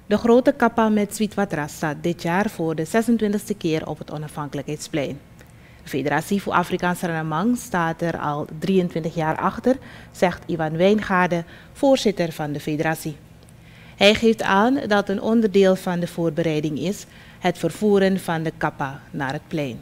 De grote kappa met Sweetwater staat dit jaar voor de 26e keer op het Onafhankelijkheidsplein. De Federatie voor Afrikaans Suriname staat er al 23 jaar achter, zegt Ivan Wijngaarden, voorzitter van de federatie. Hij geeft aan dat een onderdeel van de voorbereiding is het vervoeren van de kappa naar het plein.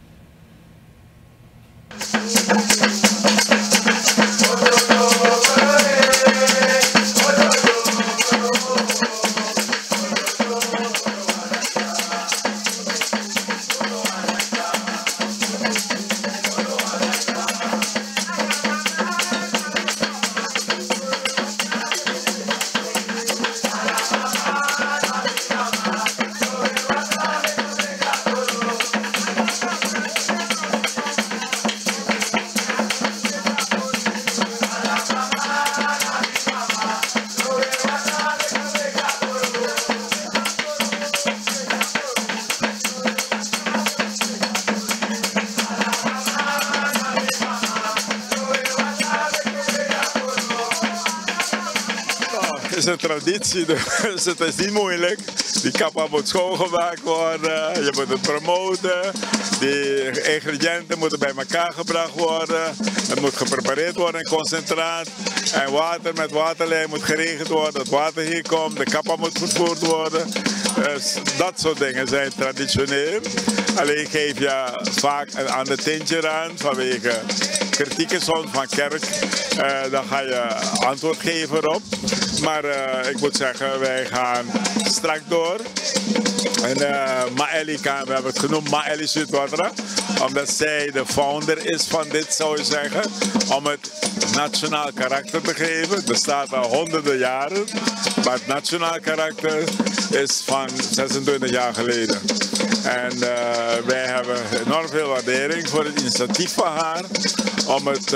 Het is een traditie, dus het is niet moeilijk. Die kappa moet schoongemaakt worden, je moet het promoten. Die ingrediënten moeten bij elkaar gebracht worden. Het moet geprepareerd worden in concentraat. En water met waterlijn moet geregeld worden. Het water hier komt, de kappa moet vervoerd worden. Dus dat soort dingen zijn traditioneel. Alleen geef je vaak een ander tintje aan vanwege kritieken soms van kerk. Dan ga je antwoord geven erop. Maar ik moet zeggen, wij gaan strak door. En Maëli, we hebben het genoemd Maëli Sweetwater, omdat zij de founder is van dit, zou je zeggen. Om het nationaal karakter te geven. Het bestaat al honderden jaren, maar het nationaal karakter is van 26 jaar geleden. En wij hebben enorm veel waardering voor het initiatief van haar om het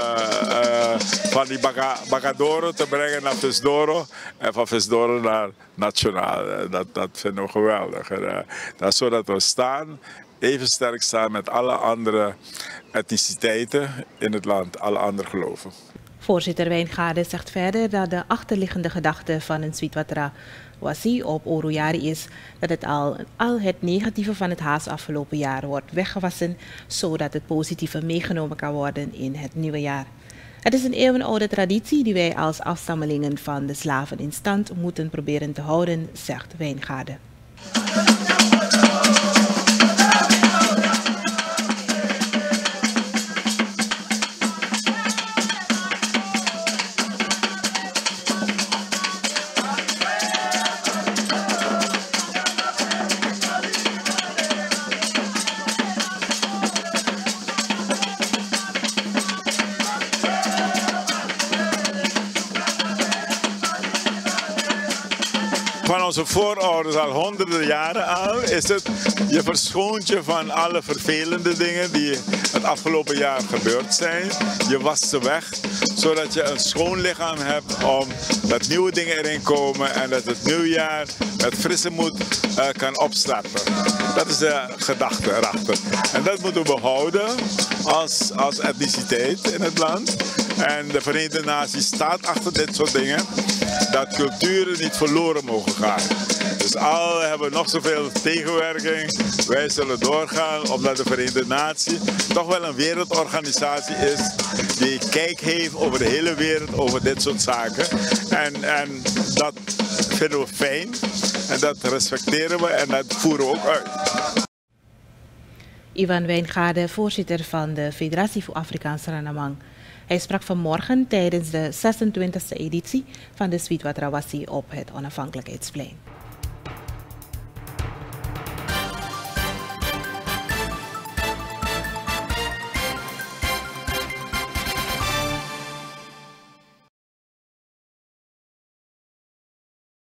van die Bagadoro te brengen naar Visdoro en van Visdoro naar nationaal. Dat vinden we geweldig. Dat is zodat we staan, even sterk staan met alle andere etniciteiten in het land, alle andere geloven. Voorzitter Wijngaarden zegt verder dat de achterliggende gedachte van een Sweetwater Wassi op Oroyari is dat het al het negatieve van het Haas afgelopen jaar wordt weggewassen, zodat het positieve meegenomen kan worden in het nieuwe jaar. Het is een eeuwenoude traditie die wij als afstammelingen van de slaven in stand moeten proberen te houden, zegt Wijngaarden. Van onze voorouders al honderden jaren al is het, je verschoont je van alle vervelende dingen die het afgelopen jaar gebeurd zijn. Je wast ze weg, zodat je een schoon lichaam hebt omdat nieuwe dingen erin komen en dat het nieuwjaar met frisse moed kan opstarten. Dat is de gedachte erachter. En dat moeten we behouden als etniciteit in het land. En de Verenigde Naties staat achter dit soort dingen, dat culturen niet verloren mogen gaan. Dus al hebben we nog zoveel tegenwerking, wij zullen doorgaan omdat de Verenigde Naties toch wel een wereldorganisatie is die kijk heeft over de hele wereld over dit soort zaken. En dat vinden we fijn en dat respecteren we en dat voeren we ook uit. Ivan Wijngaarden, voorzitter van de Federatie voor Afrikaans Suriname. Hij sprak vanmorgen tijdens de 26e editie van de Sweetwater Wassi op het Onafhankelijkheidsplein.